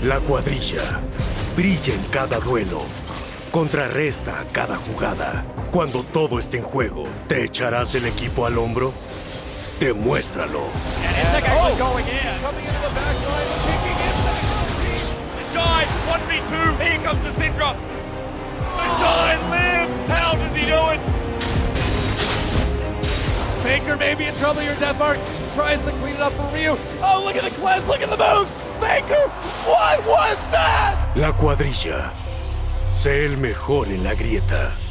La cuadrilla brilla en cada duelo, contrarresta cada jugada. Cuando todo esté en juego, ¿te echarás el equipo al hombro? Demuéstralo. Faker may be in trouble here, Deathmark. Tries to clean it up for Ryu. Oh, look at the cleanse, look at the moves! Faker, what was that? La cuadrilla. Sé el mejor en la grieta.